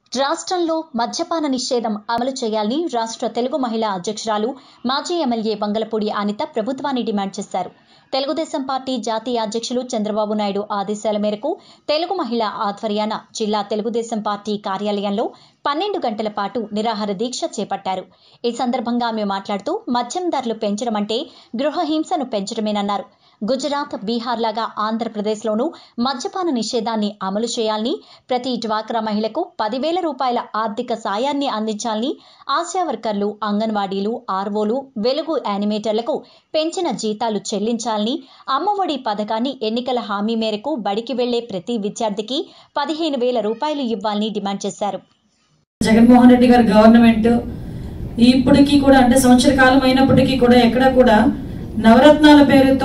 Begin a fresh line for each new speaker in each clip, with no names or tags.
రాష్ట్రంలో మద్యపాన నిషేధం అమలు చేయాలని రాష్ట్ర తెలుగు మహిళా అధ్యక్షురాలు మాజీ ఎమ్మెల్యే వంగలపూడి అనిత ప్రభుత్వాన్ని డిమాండ్ చేశారు. తెలుగుదేశం పార్టీ జాతీయ అధ్యక్షులు చంద్రబాబు నాయుడు ఆదేశాల మేరకు తెలుగు మహిళా ఆధ్వర్యాన జిల్లా తెలుగుదేశం పార్టీ కార్యాలయంలో 12 గంటల పాటు నిరాహార దీక్ష చేపట్టారు. ఈ సందర్భంగా ఆమె మాట్లాడుతూ మద్యం ధరలు పెంచడం అంటే గృహహింసను పెంచడమేనన్నారు. గుజరాత్, బీహార్ లాగా ఆంధ్రప్రదేశ్లోనూ మద్యపాన నిషేధాన్ని అమలు చేయాలని, ప్రతి డ్వాక్రా మహిళకు 10,000 రూపాయల ఆర్థిక సాయాన్ని అందించాలని, ఆశా వర్కర్లు, అంగన్వాడీలు, ఆర్వోలు, వెలుగు యానిమేటర్లకు పెంచిన జీతాలు చెల్లించాలని, అమ్మఒడి పథకాన్ని ఎన్నికల హామీ మేరకు బడికి వెళ్లే ప్రతి విద్యార్థికి 15,000 రూపాయలు ఇవ్వాలని డిమాండ్ చేశారు.
జగన్మోహన్ రెడ్డి గారి గవర్నమెంట్ ఇప్పటికీ కూడా అంటే సంవత్సర కాలం అయినప్పటికీ కూడా ఎక్కడ కూడా నవరత్నాల పేరుతో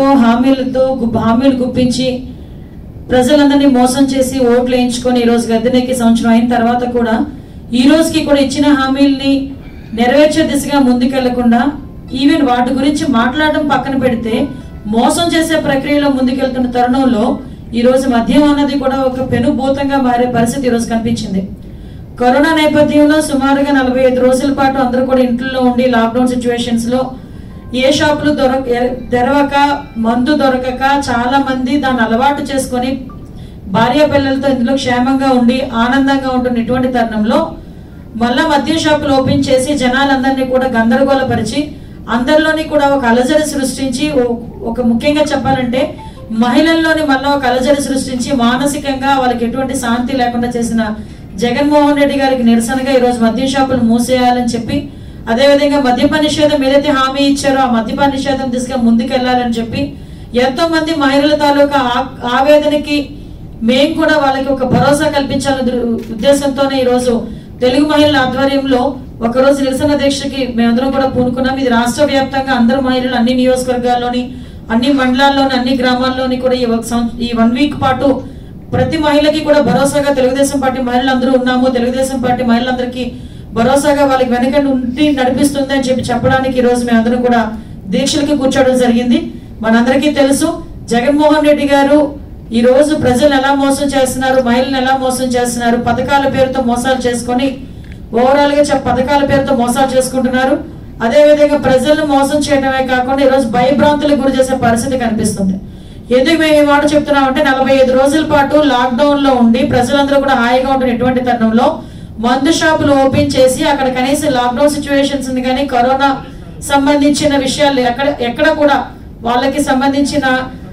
హామీలు గుప్పించి ప్రజలందరినీ మోసం చేసి ఓట్లు వేయించుకొని ఈ రోజు గద్దెనెక్కి సంవత్సరం అయిన తర్వాత కూడా ఈ రోజుకి కూడా ఇచ్చిన హామీల్ని నెరవేర్చే దిశగా ముందుకెళ్లకుండా ఈవెన్ వాటి గురించి మాట్లాడడం పక్కన పెడితే మోసం చేసే ప్రక్రియలో ముందుకెళ్తున్న తరుణంలో ఈ రోజు మద్యం అన్నది కూడా ఒక పెనుభూతంగా మారే పరిస్థితి ఈ రోజు కనిపించింది. కరోనా నేపథ్యంలో సుమారుగా 45 రోజుల పాటు అందరూ కూడా ఇంట్లో ఉండి లాక్డౌన్ సిచ్యువేషన్స్ లో ఏ షాపులు తెరవక, మందు దొరకక చాలా మంది దాన్ని అలవాటు చేసుకొని భార్య పిల్లలతో ఇందులో క్షేమంగా ఉండి ఆనందంగా ఉంటున్న ఇటువంటి తరుణంలో మళ్ళా మద్యం షాపులు ఓపెన్ చేసి జనాలందరినీ కూడా గందరగోళపరిచి అందరిలోని కూడా ఒక అలజడి సృష్టించి, ఒక ముఖ్యంగా చెప్పాలంటే మహిళల్లోని మళ్ళా ఒక అలజడి సృష్టించి మానసికంగా వాళ్ళకి ఎటువంటి శాంతి లేకుండా చేసిన జగన్మోహన్ రెడ్డి గారికి నిరసనగా ఈ రోజు మద్యం షాపులు మూసేయాలని చెప్పి, అదేవిధంగా మద్యపాన నిషేధం ఏదైతే హామీ ఇచ్చారో ఆ మద్యపాన నిషేధం దిశగా ముందుకెళ్లాలని చెప్పి ఎంతో మంది మహిళల తాలూకా ఆవేదనకి మేము కూడా వాళ్ళకి ఒక భరోసా కల్పించాలనే ఉద్దేశంతోనే ఈ రోజు తెలుగు మహిళల ఆధ్వర్యంలో ఒకరోజు నిరసన దీక్షకి మేమందరం కూడా పూనుకున్నాం. ఇది రాష్ట్ర వ్యాప్తంగా అందరు మహిళలు అన్ని నియోజకవర్గాల్లోని, అన్ని మండలాల్లోని, అన్ని గ్రామాల్లోని కూడా ఈ 1 వీక్ పాటు ప్రతి మహిళకి కూడా భరోసాగా తెలుగుదేశం పార్టీ మహిళలందరూ ఉన్నాము, తెలుగుదేశం పార్టీ మహిళలందరికీ భరోసాగా వాళ్ళకి వెనక నుండి నడిపిస్తుంది అని చెప్పడానికి ఈ రోజు మేమందరం కూడా దీక్షలకి కూర్చోవడం జరిగింది. మనందరికీ తెలుసు జగన్మోహన్ రెడ్డి గారు ఈ రోజు ప్రజలు ఎలా మోసం చేస్తున్నారు, మహిళలను ఎలా మోసం చేస్తున్నారు, పథకాల పేరుతో మోసాలు చేసుకొని ఓవరాల్ గా పథకాల పేరుతో మోసాలు చేసుకుంటున్నారు. అదేవిధంగా ప్రజలను మోసం చేయడమే కాకుండా ఈ రోజు భయభ్రాంతులకు గురి చేసే పరిస్థితి కనిపిస్తుంది. ఎందుకు మేము ఈ మాట చెప్తున్నామంటే 45 రోజుల పాటు లాక్డౌన్ లో ఉండి ప్రజలందరూ కూడా హాయిగా ఉంటున్న ఎటువంటి తరుణంలో మందు షాపులు ఓపెన్ చేసి అక్కడ కనీసం లాక్డౌన్ సిచ్యువేషన్స్ కానీ కరోనా సంబంధించిన విషయాలు ఎక్కడ కూడా వాళ్ళకి సంబంధించిన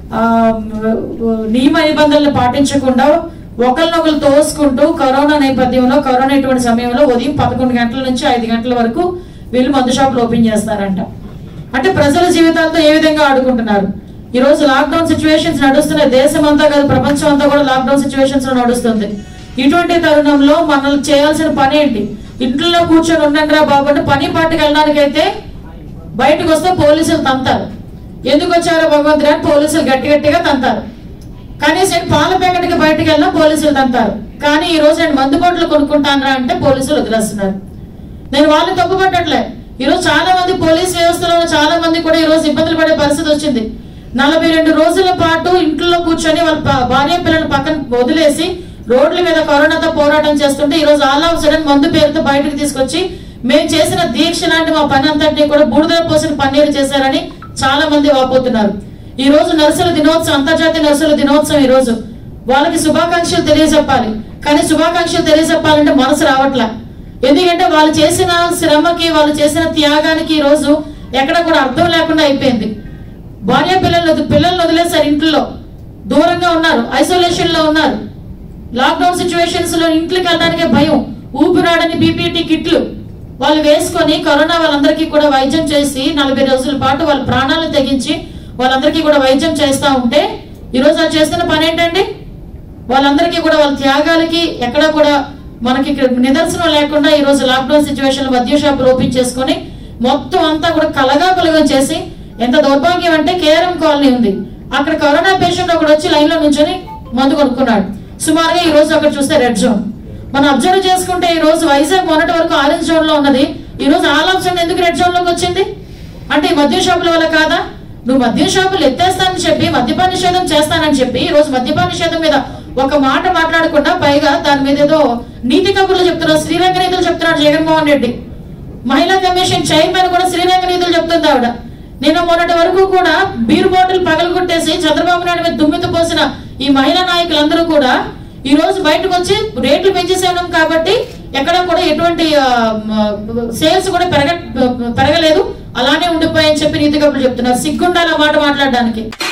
నియమ నిబంధనలు పాటించకుండా ఒకరినొకరు తోసుకుంటూ కరోనా నేపథ్యంలో, కరోనా ఇటువంటి సమయంలో ఉదయం 11 గంటల నుంచి 5 గంటల వరకు వీళ్ళు మందు షాపులు ఓపెన్ చేస్తారంట. అంటే ప్రజల జీవితాలతో ఏ విధంగా ఆడుకుంటున్నారు. ఈ రోజు లాక్డౌన్ సిచ్యువేషన్స్ నడుస్తున్నాయి, దేశం అంతా కాదు ప్రపంచం అంతా కూడా లాక్డౌన్ సిచ్యువేషన్స్ లో నడుస్తుంది. ఇటువంటి తరుణంలో మనం చేయాల్సిన పని ఏంటి? ఇంట్లో కూర్చొని ఉండండి రా బాబు అంటే పని పాటుకు వెళ్ళడానికైతే బయటకు వస్తే పోలీసులు తంతారు. ఎందుకు వచ్చారో భగవంతుడు అని పోలీసులు గట్టిగా తంతారు. కనీసం పాల ప్యాకెట్కి బయటకు వెళ్ళినా పోలీసులు తంతారు. కానీ ఈ రోజు నేను మందు బాటలు కొనుక్కుంటానరా అంటే పోలీసులు వదిలేస్తున్నారు. నేను వాళ్ళు తప్పు పట్టట్లే. ఈరోజు చాలా మంది పోలీస్ వ్యవస్థలో చాలా మంది కూడా ఈ రోజు ఇబ్బందులు పడే పరిస్థితి వచ్చింది. 42 రోజుల పాటు ఇంట్లో కూర్చొని వాళ్ళ భార్య పిల్లలు పక్కన వదిలేసి రోడ్ల మీద కరోనాతో పోరాటం చేస్తుంటే ఈ రోజు ఆల్ ఆఫ్ సడన్ మందు పేరుతో బయటకు తీసుకొచ్చి మేము చేసిన దీక్ష లాంటి మా పని అంతటినీ కూడా బూడిదలో పోసిన పన్నీరు చేశారని చాలా మంది వాపోతున్నారు. ఈ రోజు నర్సుల దినోత్సవం, అంతర్జాతీయ నర్సుల దినోత్సవం. ఈ రోజు వాళ్ళకి శుభాకాంక్షలు తెలియజెప్పాలి. కానీ శుభాకాంక్షలు తెలియజెప్పాలంటే మనసు రావట్లా. ఎందుకంటే వాళ్ళు చేసిన శ్రమకి, వాళ్ళు చేసిన త్యాగానికి ఈ రోజు ఎక్కడ కూడా అర్థం లేకుండా అయిపోయింది. భార్య పిల్లలను వదిలేశారు, ఇంట్లో దూరంగా ఉన్నారు, ఐసోలేషన్ లో ఉన్నారు. లాక్డౌన్ సిచ్యువేషన్స్ లో ఇంట్లోకి వెళ్ళడానికే భయం. ఊపిరాడని పీపీటీ కిట్లు వాళ్ళు వేసుకొని కరోనా వాళ్ళందరికీ కూడా వైద్యం చేసి 40 రోజుల పాటు వాళ్ళ ప్రాణాలను తెగించి వాళ్ళందరికీ కూడా వైద్యం చేస్తూ ఉంటే ఈరోజు వాళ్ళు చేస్తున్న పని ఏంటండి? వాళ్ళందరికీ కూడా వాళ్ళ త్యాగాలకి ఎక్కడ కూడా మనకి నిదర్శనం లేకుండా ఈ రోజు లాక్డౌన్ సిచ్యువేషన్ లో మద్య షాపులు ఓపెన్ చేసుకొని మొత్తం అంతా కూడా కలగాపులగం చేసి, ఎంత దౌర్భాగ్యం అంటే కేఆర్ఎం కాలనీ ఉంది, అక్కడ కరోనా పేషెంట్ ఒకటి వచ్చి లైన్ లో నుంచొని మందు కొనుక్కున్నాడు. సుమారుగా ఈ రోజు అక్కడ చూస్తే రెడ్ జోన్. మనం అబ్జర్వ్ చేసుకుంటే ఈ రోజు వైజాగ్ మొన్నటి వరకు ఆరెంజ్ జోన్ లో ఉన్నది, ఈ రోజు ఆల్ ఆఫ్ సడన్ ఎందుకు రెడ్ జోన్ లోకి వచ్చింది? అంటే ఈ మద్యం షాపుల వల్ల కాదా? నువ్వు మద్యం షాపులు ఎత్తేస్తానని చెప్పి, మద్యపాన నిషేధం చేస్తానని చెప్పి ఈ రోజు మద్యపాన నిషేధం మీద ఒక మాట మాట్లాడకుండా పైగా దాని మీద ఏదో నీతి కబుర్లు చెప్తున్నారు, శ్రీరంగ నీతులు చెప్తున్నాడు జగన్మోహన్ రెడ్డి. మహిళా కమిషన్ చైర్మన్ కూడా శ్రీరంగ నీతులు చెప్తుంది ఆవిడ. నేను మొన్నటి వరకు కూడా బీర్ బాటిల్ పగలగొట్టేసి చంద్రబాబు నాయుడు మీద దుమ్మెత్తి పోసిన ఈ మహిళా నాయకులందరూ కూడా ఈ రోజు బయటకు వచ్చి రేట్లు పెంచేసాను కాబట్టి ఎక్కడ కూడా ఎటువంటి సేల్స్ కూడా పెరగలేదు, అలానే ఉండిపోయాయని చెప్పి నీతి కబుర్లు చెప్తున్నారు. సిగ్గుండాలి ఆ మాట మాట్లాడడానికి.